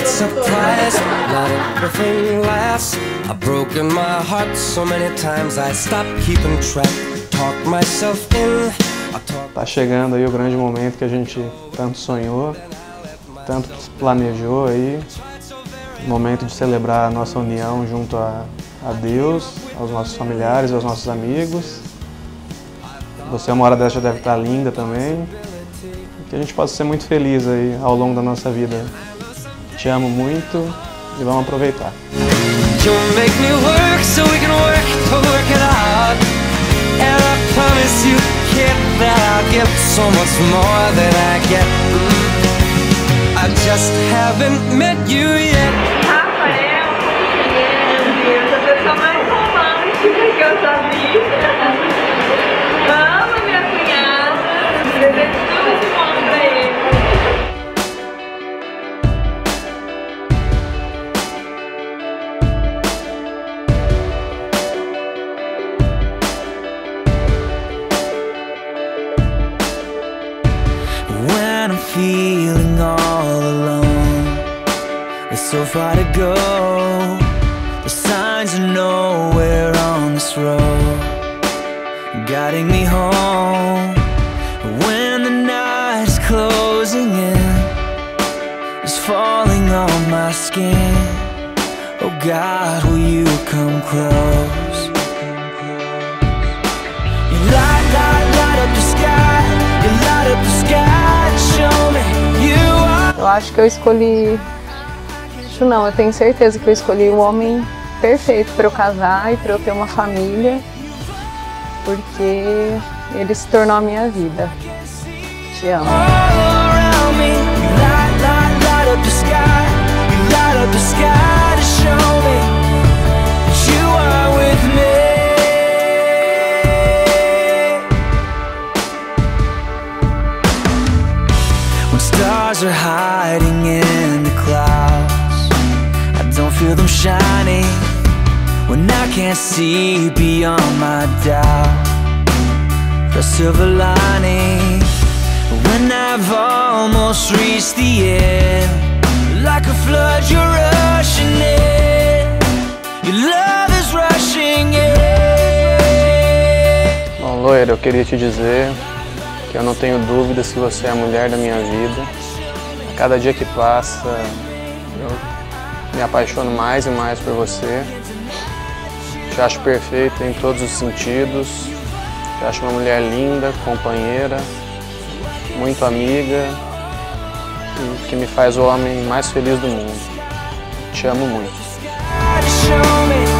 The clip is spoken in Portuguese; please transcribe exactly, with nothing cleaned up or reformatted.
not surprised, not everything lasts. I've broken my heart so many times I stopped keeping track. Talk myself in. Tá chegando aí o grande momento que a gente tanto sonhou, tanto planejou aí. Momento de celebrar a nossa união junto a, a Deus, aos nossos familiares, aos nossos amigos. Você uma hora dessa já deve estar linda também. Que a gente possa ser muito feliz aí ao longo da nossa vida. Te amo muito e vamos aproveitar. Rafael, meu Deus, a pessoa mais romântica que eu já vi. Amo minha cunhada, desejo tudo de bom pra ele. When I'm feeling all alone, there's so far to go. The signs are nowhere on this road, guiding me home. When the night is closing in, it's falling on my skin. Oh God, will you come close? You light, light, light up the sky. You light up the sky, show me you are. Eu acho que eu escolhi... Acho não, eu tenho certeza que eu escolhi o homem perfeito para eu casar e para eu ter uma família, porque ele se tornou a minha vida. Te amo. When stars are hiding in the clouds, I don't feel them shining. When I can't see beyond my doubt, the silver lining. When I've almost reached the end, like a flood you're rushing in, your love is rushing in. Bom, loira, eu queria te dizer que eu não tenho dúvida se você é a mulher da minha vida. A cada dia que passa, eu me apaixono mais e mais por você. Te acho perfeita em todos os sentidos. Te acho uma mulher linda, companheira, muito amiga e que me faz o homem mais feliz do mundo. Te amo muito.